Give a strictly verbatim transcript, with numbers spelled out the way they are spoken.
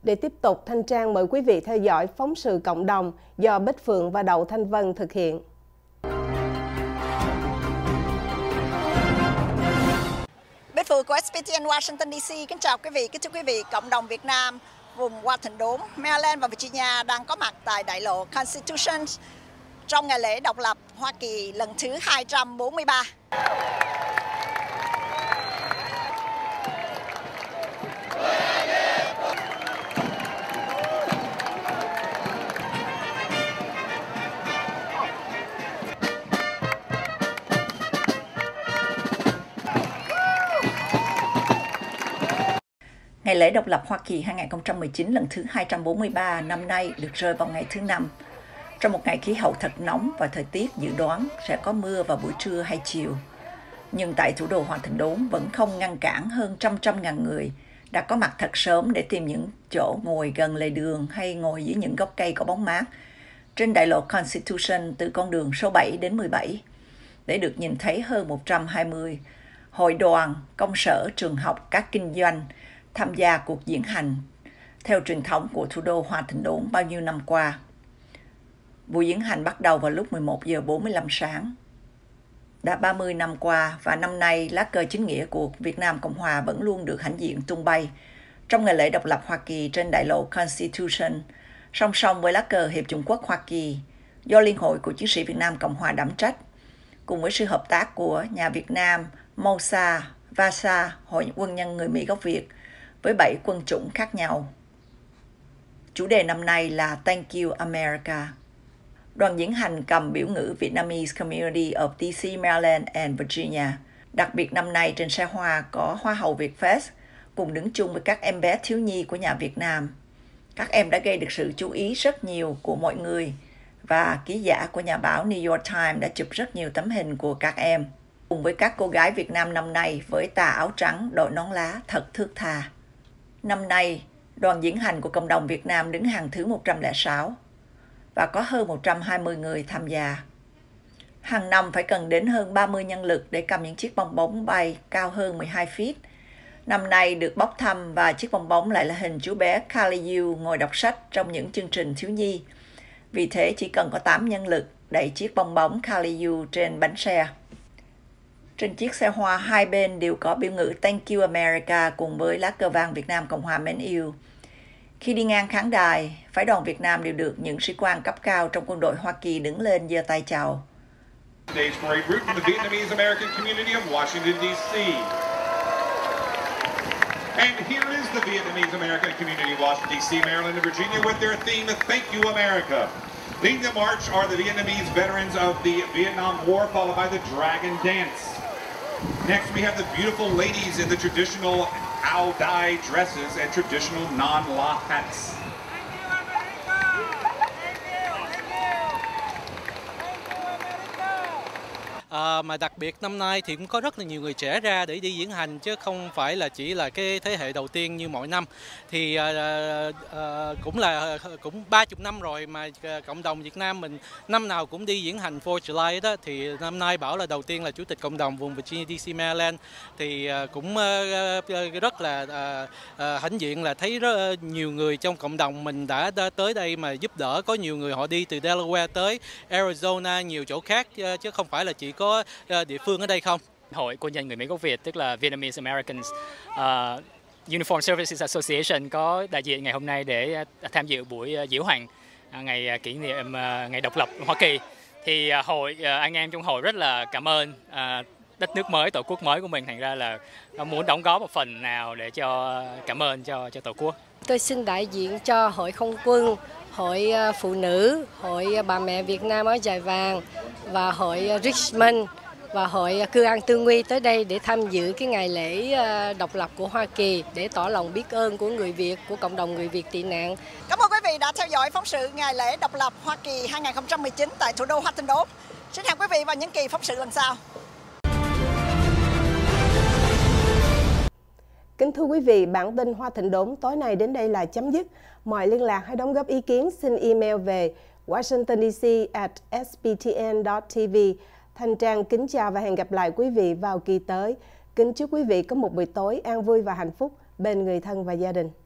Để tiếp tục, Thanh Trang mời quý vị theo dõi phóng sự cộng đồng do Bích Phượng và Đậu Thanh Vân thực hiện. Bích Phượng của ét pê tê en Washington đê xê kính chào quý vị, kính chúc quý vị. Cộng đồng Việt Nam vùng Hoa Thịnh Đốn, Maryland và Virginia đang có mặt tại đại lộ Constitution trong ngày lễ độc lập Hoa Kỳ lần thứ hai trăm bốn mươi ba. Ngày lễ độc lập Hoa Kỳ hai không một chín lần thứ hai trăm bốn mươi ba năm nay được rơi vào ngày thứ Năm. Trong một ngày khí hậu thật nóng và thời tiết dự đoán sẽ có mưa vào buổi trưa hay chiều. Nhưng tại thủ đô Hoa Thịnh Đốn vẫn không ngăn cản hơn trăm trăm ngàn người đã có mặt thật sớm để tìm những chỗ ngồi gần lề đường hay ngồi dưới những gốc cây có bóng mát trên đại lộ Constitution từ con đường số bảy đến mười bảy để được nhìn thấy hơn một trăm hai mươi hội đoàn, công sở, trường học, các kinh doanh tham gia cuộc diễn hành theo truyền thống của thủ đô Hoa Thịnh Đốn bao nhiêu năm qua. Buổi diễn hành bắt đầu vào lúc mười một giờ bốn mươi lăm sáng. Đã ba mươi năm qua và năm nay lá cờ chính nghĩa của Việt Nam Cộng Hòa vẫn luôn được hãnh diện tung bay trong ngày lễ độc lập Hoa Kỳ trên đại lộ Constitution, song song với lá cờ Hiệp chủng quốc Hoa Kỳ do Liên hội của chiến sĩ Việt Nam Cộng Hòa đảm trách, cùng với sự hợp tác của nhà Việt Nam, Mossad, Vasa, Hội quân nhân người Mỹ gốc Việt với bảy quân chủng khác nhau. Chủ đề năm nay là Thank You America. Đoàn diễn hành cầm biểu ngữ Vietnamese Community of đê xê, Maryland and Virginia. Đặc biệt năm nay trên xe hoa có Hoa hậu Việt Fest cùng đứng chung với các em bé thiếu nhi của nhà Việt Nam. Các em đã gây được sự chú ý rất nhiều của mọi người và ký giả của nhà báo New York Times đã chụp rất nhiều tấm hình của các em cùng với các cô gái Việt Nam năm nay với tà áo trắng đội nón lá thật thướt tha. Năm nay, đoàn diễn hành của cộng đồng Việt Nam đứng hàng thứ một trăm lẻ sáu và có hơn một trăm hai mươi người tham gia. Hàng năm phải cần đến hơn ba mươi nhân lực để cầm những chiếc bong bóng bay cao hơn mười hai feet. Năm nay được bốc thăm và chiếc bong bóng lại là hình chú bé Kaliu ngồi đọc sách trong những chương trình thiếu nhi. Vì thế chỉ cần có tám nhân lực đẩy chiếc bong bóng Kaliu trên bánh xe. Trên chiếc xe hoa hai bên đều có biểu ngữ Thank You America cùng với lá cờ vàng Việt Nam Cộng Hòa mến yêu. Khi đi ngang khán đài, phái đoàn Việt Nam đều được những sĩ quan cấp cao trong quân đội Hoa Kỳ đứng lên giơ tay chào. Stage parade route from the Vietnamese American community of Washington, D C And here is the Vietnamese American community of Washington, D C, Maryland, and Virginia with their theme, Thank You America. Leading the march are the Vietnamese veterans of the Vietnam War, followed by the Dragon Dance. Next, we have the beautiful ladies in the traditional owl dye dresses and traditional non-la hats. À, mà đặc biệt năm nay thì cũng có rất là nhiều người trẻ ra để đi diễn hành chứ không phải là chỉ là cái thế hệ đầu tiên như mọi năm. Thì à, à, cũng là cũng ba chục năm rồi mà cộng đồng Việt Nam mình năm nào cũng đi diễn hành fourth of July đó, thì năm nay bảo là đầu tiên là chủ tịch cộng đồng vùng Virginia, đê xê, Maryland thì à, cũng à, rất là à, à, hãnh diện là thấy rất nhiều người trong cộng đồng mình đã, đã tới đây mà giúp đỡ. Có nhiều người họ đi từ Delaware tới Arizona, nhiều chỗ khác chứ không phải là chỉ có địa phương ở đây không. Hội quân nhân người Mỹ gốc Việt tức là Vietnamese Americans uh, Uniform Services Association có đại diện ngày hôm nay để tham dự buổi diễu hành ngày kỷ niệm ngày độc lập Hoa Kỳ. Thì hội anh em trong hội rất là cảm ơn uh, đất nước mới, tổ quốc mới của mình, thành ra là muốn đóng góp một phần nào để cho cảm ơn cho cho tổ quốc. Tôi xin đại diện cho Hội Không quân, Hội Phụ nữ, Hội Bà mẹ Việt Nam ở Chài Vàng và Hội Richmond và Hội Cư An Tư Nguy tới đây để tham dự cái ngày lễ độc lập của Hoa Kỳ để tỏ lòng biết ơn của người Việt, của cộng đồng người Việt tị nạn. Cảm ơn quý vị đã theo dõi phóng sự ngày lễ độc lập Hoa Kỳ hai không một chín tại thủ đô Hoa Thịnh Đốn. Xin hẹn quý vị vào những kỳ phóng sự lần sau. Kính thưa quý vị, bản tin Hoa Thịnh Đốn tối nay đến đây là chấm dứt. Mọi liên lạc hay đóng góp ý kiến xin email về washington d c at s b t n dot t v. Thanh Trang kính chào và hẹn gặp lại quý vị vào kỳ tới. Kính chúc quý vị có một buổi tối an vui và hạnh phúc bên người thân và gia đình.